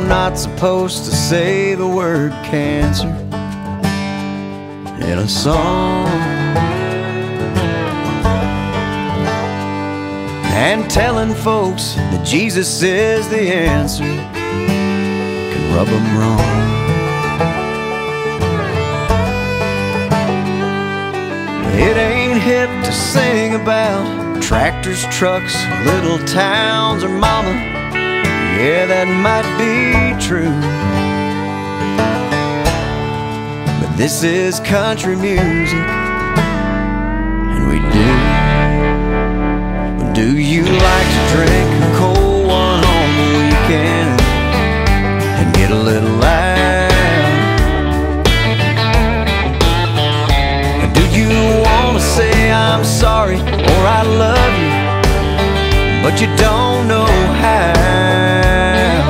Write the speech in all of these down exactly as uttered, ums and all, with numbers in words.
not supposed to say the word cancer in a song, and telling folks that Jesus is the answer can rub them wrong. It ain't hip to sing about tractors, trucks, little towns, or mama. Yeah, that might be true, but this is country music, and we do. Do you like to drink a cold one on the weekend and get a little loud? Do you want to say I'm sorry or I love you, but you don't know how?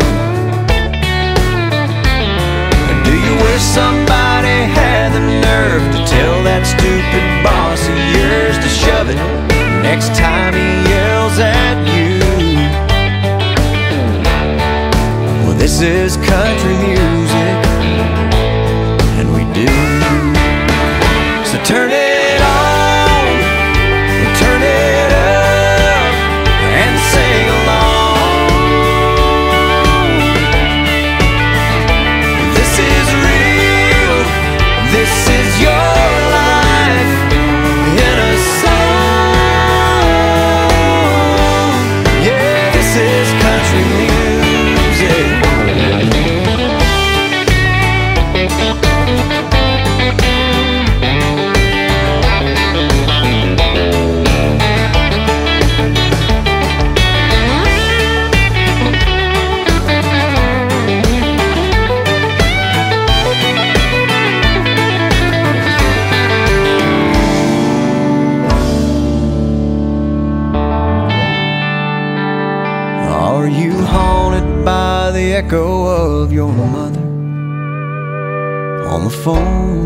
Do you wish somebody had the nerve to tell that stupid boss of yours to shove it next time he yells at you? Well, this is country music, and we do. So turn it on, turn it up, and sing along. This is real, this is your life in a song. Yeah, this is country music. Are you haunted by the echo of your mother on the phone,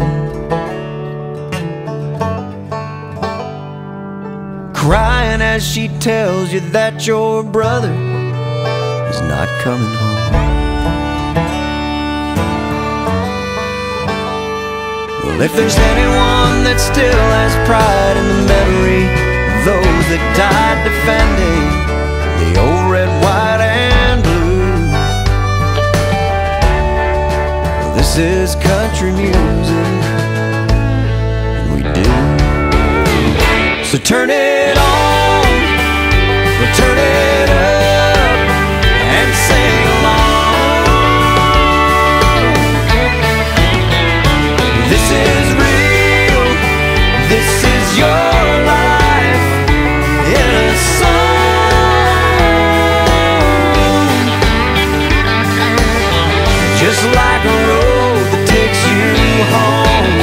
crying as she tells you that your brother is not coming home? Well, if there's anyone that still has pride in the memory of those that died defending the old red, white, and blue, well, this is country music, and we do. So turn it on, or turn it up, and sing along. This is real, this is your life in a song. Just like a road that takes you home.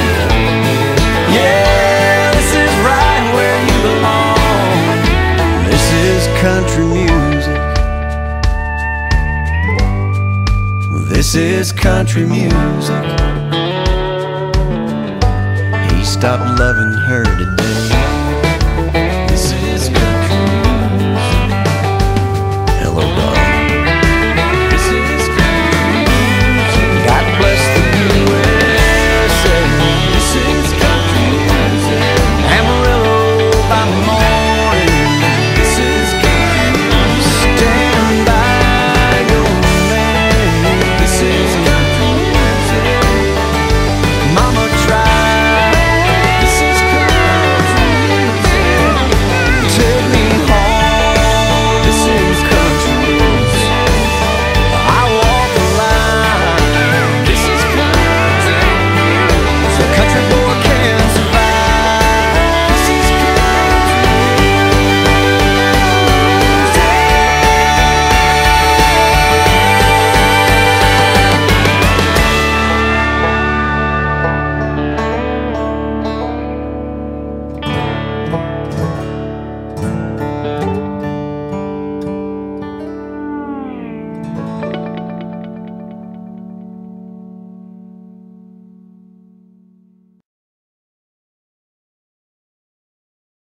Yeah, this is right where you belong. This is country music. This is country music. He stopped loving her today.